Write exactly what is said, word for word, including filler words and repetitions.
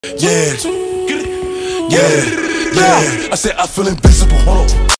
Yeah, yeah, yeah. I said I feel invincible. Hold on.